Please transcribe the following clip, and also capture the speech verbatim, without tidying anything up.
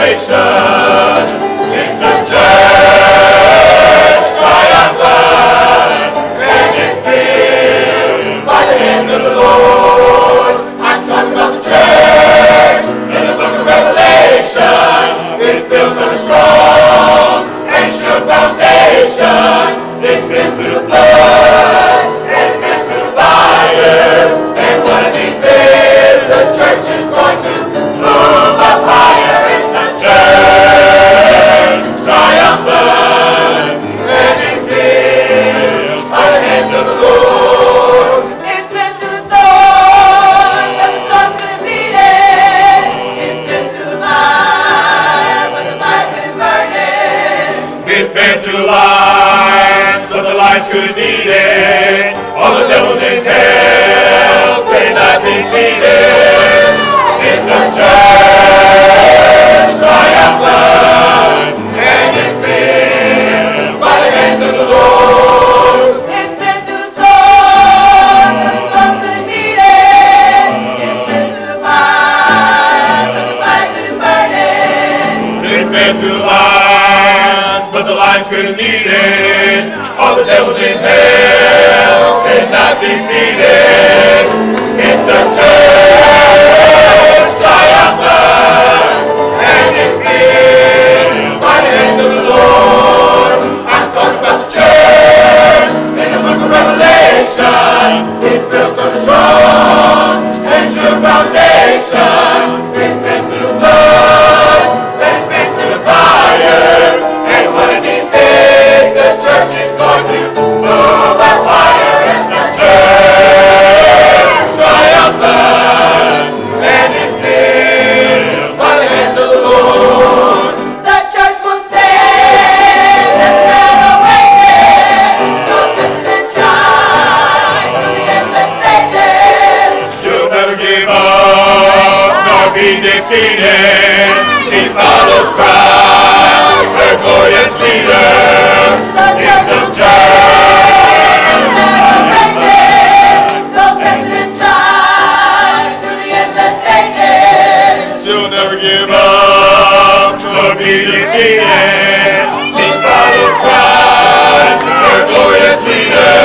revelation. It's the church triumphant, and it's filled by the hand of the Lord. I'm talking about the church in the book of Revelation. It's built on a strong and sure foundation. It's been through the flood, and it's been through the fire. And one of these days, the church is going to move up higher. It's the church triumphant, and it's filled by the hand of the Lord. It's been through the storm, but the storm couldn't beat it. It's been through the fire, but the fire couldn't burn it. It fed to the lions, but the lions couldn't eat it. All the devils in hell could not defeat it. It's the church triumphant, and it's filled by the hand of the Lord. It's been through the storm, but the storm couldn't beat it. It's been through the fire, but the fire couldn't burn it. It fed to the lions, but the lions couldn't eat it. All the devils in hell could not defeat it. It's the church triumphant, and it's filled by the hand of the Lord. I'm talking about the church in the book of Revelation. It's built on a strong and sure foundation. It's been through the flood, and it's been through the fire. And one of these days, the church is going to move up higher. It's the church triumphant, and it's filled by the hand of the Lord. The church will stand, doesn't matter when, though tested and tried through the endless stages. She'll never give up, nor be defeated. She follows Christ, her glorious leader. The church It's the will church. stand, doesn't matter when, though tested and tried through the endless stages. She'll never give up, nor be defeated. She follows Christ, her glorious leader.